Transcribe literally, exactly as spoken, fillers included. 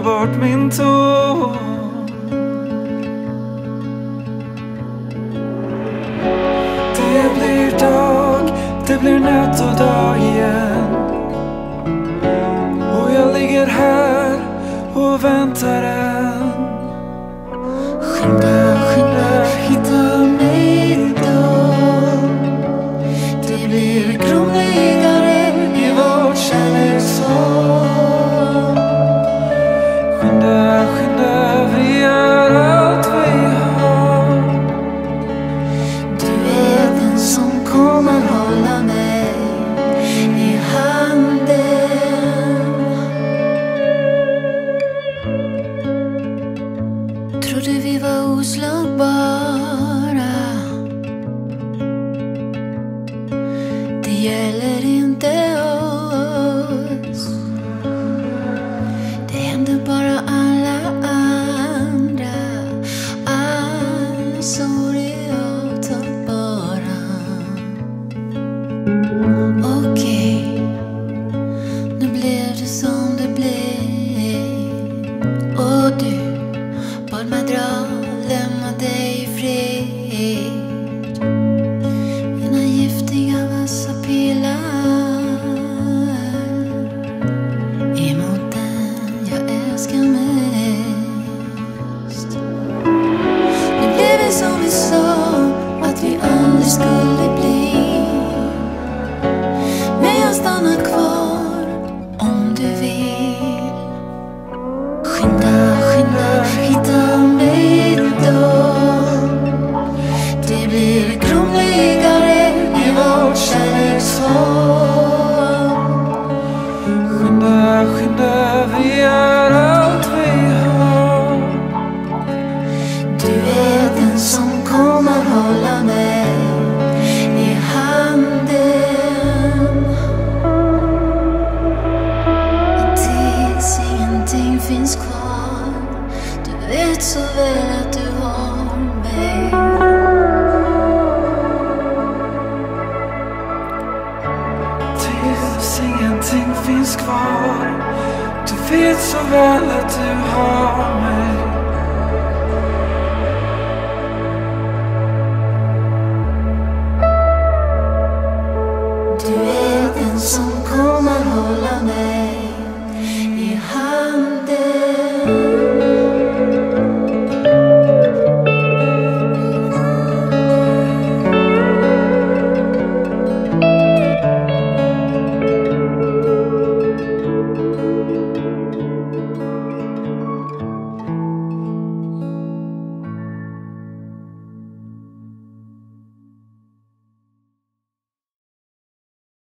torka bort min tår. Det blir dag, det blir natt och dag igen. Och jag ligger här och väntar än. Skynda, skynda, hitta mig då. Det blir grumligare i vårt kärleksår. Skynda, skynda, vi gör allt vi har. Du är den som kommer hålla mig i handen. Trodde vi var oslagbara. Det gäller inte oss. Det händer bara alla andra. Alla sorg jag tar bara. Okej, nu blev det som det blev. Och du bad mig dra, lämna dig i fred. Mina giftiga vassa pilar emot den jag älskar mest. Nu blev det som vi sa att vi aldrig skulle bli. Men jag stannar kvar om du vill. Skynda, skynda, hitta mig då. Det blir grumligare i vårt kärleksår. Skynda, skynda, vi gör allt vi har. Du är den som kommer hålla mig i handen. Tills ingenting finns kvar. Du vet så väl att du har mig. Tills ingenting finns kvar. Du vet så väl att du har